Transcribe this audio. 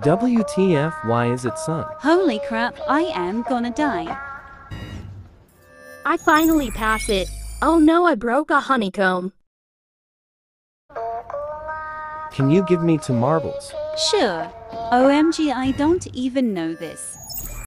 WTF, why is it sun? Holy crap, I am gonna die. I finally passed it. Oh no, I broke a honeycomb. Can you give me 2 marbles? Sure. OMG, I don't even know this.